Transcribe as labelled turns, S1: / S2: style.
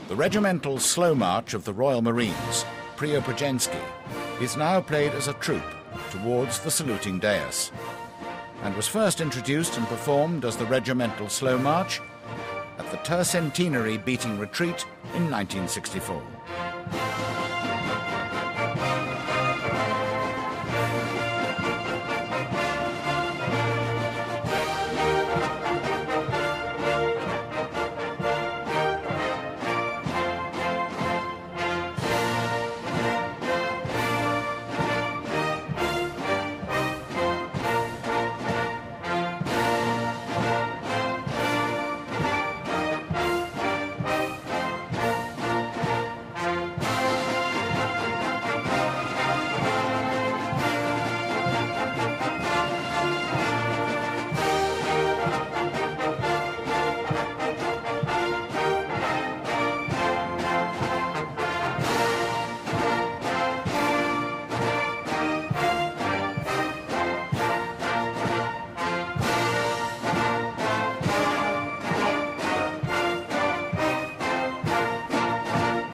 S1: The regimental slow march of the Royal Marines, Preobrajensky, is now played as a troop towards the saluting dais, and was first introduced and performed as the regimental slow march at the tercentenary beating retreat in 1964.